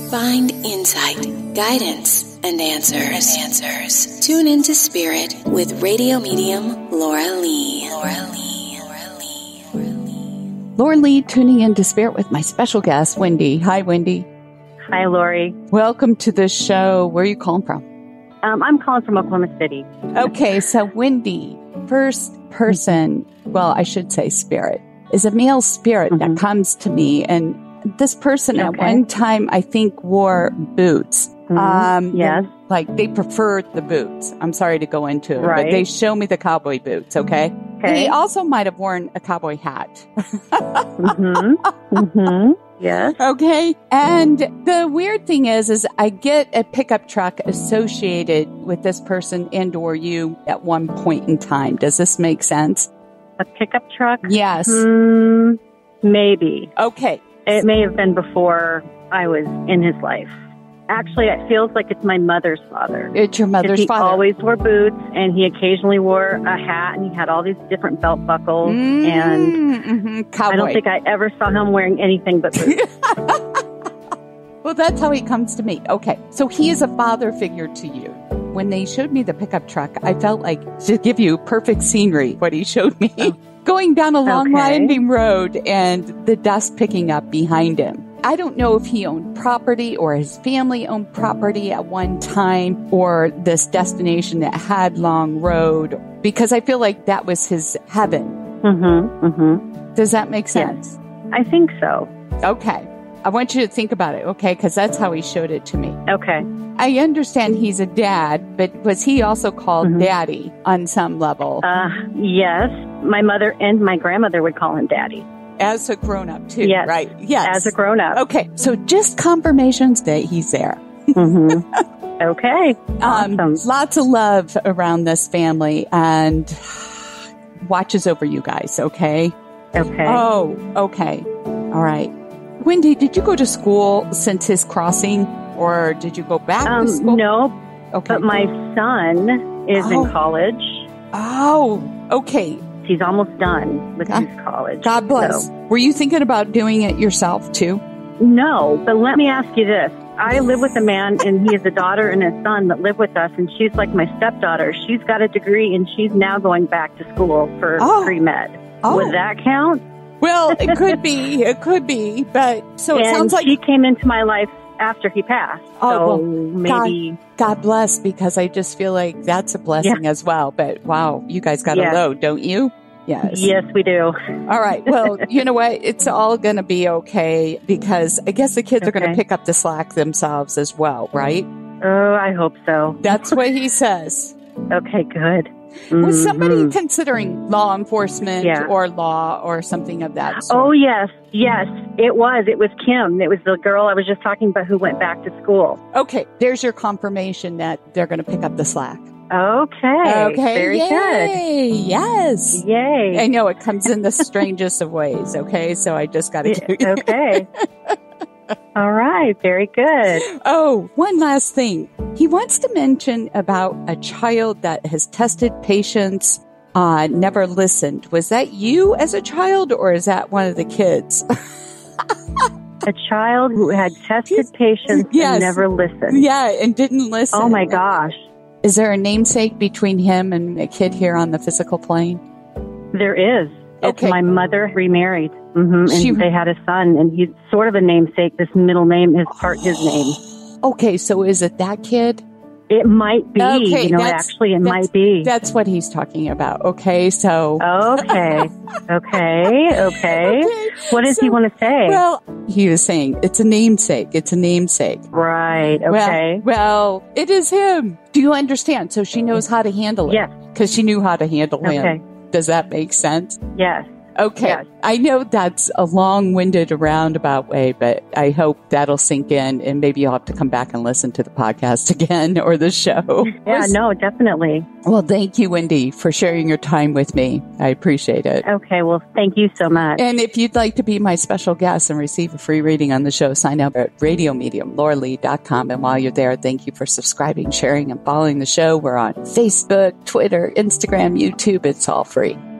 Find insight, guidance, and answers. Tune into Spirit with radio medium Laura Lee. Laura Lee, tuning into Spirit with my special guest, Wendy. Hi, Wendy. Hi, Lori. Welcome to the show. Where are you calling from? I'm calling from Oklahoma City. Okay, so Wendy, first person, well, I should say spirit, is a male spirit that comes to me. And this person at one time, I think, wore boots. Yes. Like they preferred the boots. I'm sorry to go into it, right. But they show me the cowboy boots, okay? And he also might have worn a cowboy hat. Yes. Okay. And the weird thing is I get a pickup truck associated with this person and or you at one point in time. Does this make sense? A pickup truck? Yes. Maybe. Okay. It may have been before I was in his life. Actually, it feels like it's my mother's father. It's your mother's father. He always wore boots, and he occasionally wore a hat, and he had all these different belt buckles. And I don't think I ever saw him wearing anything but boots. Well, that's how he comes to me. Okay, so he is a father figure to you. When they showed me the pickup truck, I felt like, to give you perfect scenery, what he showed me. Going down a long winding road and the dust picking up behind him. I don't know if he owned property or his family owned property at one time or this destination that had long road, because I feel like that was his heaven. Does that make sense? Yes, I think so. Okay. I want you to think about it, okay? Because that's how he showed it to me. Okay. I understand he's a dad, but was he also called Daddy on some level? Yes. My mother and my grandmother would call him Daddy. As a grown-up, too, yes. right? Yes. As a grown-up. Okay, so just confirmations that he's there. Okay. Awesome. Lots of love around this family and watches over you guys, okay? Okay. Oh, okay. All right. Wendy, did you go to school since his crossing, or did you go back to school? No. Okay. But my son is in college. Oh, okay. He's almost done with his college. God bless. So. Were you thinking about doing it yourself, too? No, but let me ask you this. I live with a man, and he has a daughter and a son that live with us, and she's like my stepdaughter. She's got a degree, and she's now going back to school for pre-med. Would that count? Well, it could be. It could be. But so it sounds like she came into my life after he passed. Oh, so maybe God bless, because I just feel like that's a blessing as well. But wow, you guys got a load, don't you? Yes. Yes, we do. All right. Well, you know what? It's all going to be okay, because I guess the kids are going to pick up the slack themselves as well, right? Oh, I hope so. That's what he says. Okay, good. Was somebody considering law enforcement or law or something of that sort? Oh, yes. Yes, it was. It was Kim. It was the girl I was just talking about who went back to school. Okay. There's your confirmation that they're going to pick up the slack. Okay. Very good. Yes. Yay. I know it comes in the strangest of ways. Okay. So I just got to give you. Okay. All right. Very good. Oh, one last thing. He wants to mention about a child that has tested patience, never listened. Was that you as a child, or is that one of the kids? A child who had tested patience and never listened. Yeah, and didn't listen. Oh, my gosh. Is there a namesake between him and a kid here on the physical plane? There is. Okay. It's my mother remarried. And they had a son, and he's sort of a namesake. This middle name is part his name. Okay, so is it that kid? It might be. Okay, it might be. That's what he's talking about. Okay, so. Okay. What does he want to say? Well, he was saying it's a namesake. It's a namesake. Right. Okay. Well, it is him. Do you understand? So she knows how to handle it. Yes. Because she knew how to handle him. Does that make sense? Yes. Okay. Yes. I know that's a long-winded roundabout way, but I hope that'll sink in, and maybe you'll have to come back and listen to the podcast again or the show. Yeah, no, definitely. Well, thank you, Wendy, for sharing your time with me. I appreciate it. Okay. Well, thank you so much. And if you'd like to be my special guest and receive a free reading on the show, sign up at radiomediumlauralee.com. And while you're there, thank you for subscribing, sharing, and following the show. We're on Facebook, Twitter, Instagram, YouTube. It's all free.